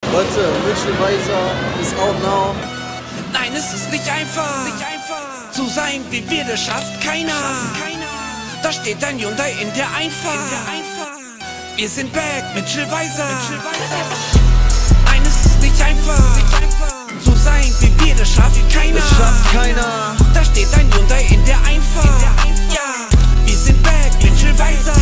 Warte, Mitchell Weiser ist auch now. Nein, es ist nicht einfach. Zu sein, wie wir, das schafft keiner. Da steht ein Hyundai in der Einfahrt. Wir sind back, Mitchell Weiser. Nein, es ist nicht einfach. Zu sein, wie wir, das schafft keiner. Da steht ein Hyundai in der Einfahrt. Ja, wir sind back, Mitchell Weiser.